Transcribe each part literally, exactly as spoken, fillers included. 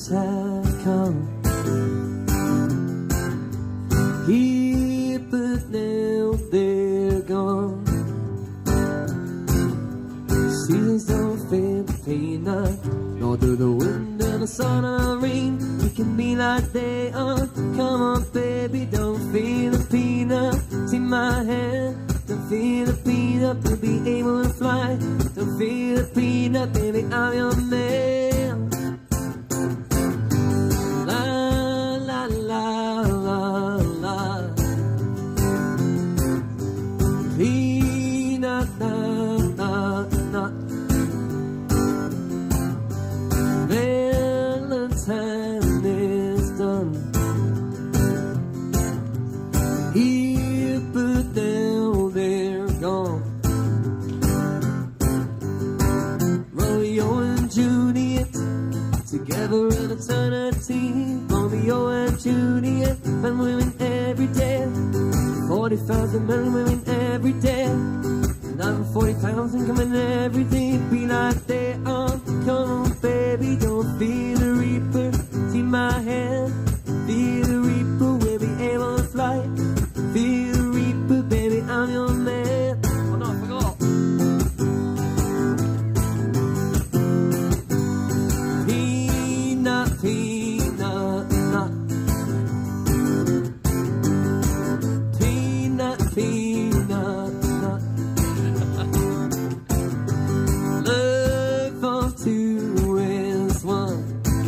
violence have come here, but now they're gone. Seasons don't feel the pain, nor do the wind and the sun or rain. We can be like they are. Come on, baby, don't feel the peanut. Take my hand, don't feel the peanut. We'll be able to fly. Don't feel the peanut, baby, I'm your man. La la la la la. Peanut, na na na. Valentine is done here, but now they're gone. Romeo and Juliet, together in eternity. Romeo and Juliet, men and women every day. Forty thousand men and women every day. Another forty thousand coming every day. Be like they are. Come on, baby, don't feel the reaper. See my hand, feel the reaper. We'll be able to fly. Feel the reaper, baby, I'm your man. Oh no, I forgot. Peanut, peanut, nut. Peanut, peanut, nut. Love of two is one.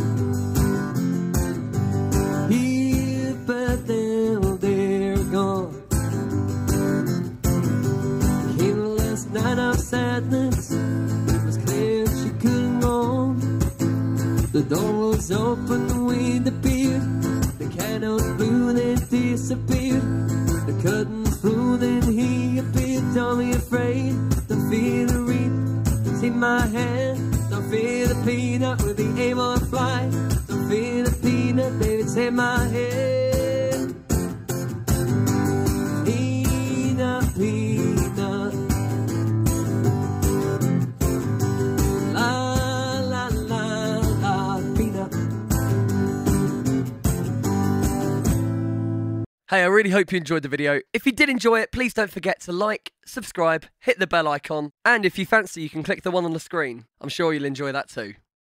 Here, but now they're gone. Came the last night of sadness. It was clear she couldn't go on. The door was open, the wind appeared. The candles blew, they disappeared. The curtains flew, then he appeared. Don't be afraid, don't feel the reap. See my hand, don't feel the peanut. We'll be able to fly. Don't feel the peanut, baby, take my hand. Peanut, peanut. La la la la, peanut. Hey, I really hope you enjoyed the video. If you did enjoy it, please don't forget to like, subscribe, hit the bell icon, and if you fancy, you can click the one on the screen. I'm sure you'll enjoy that too.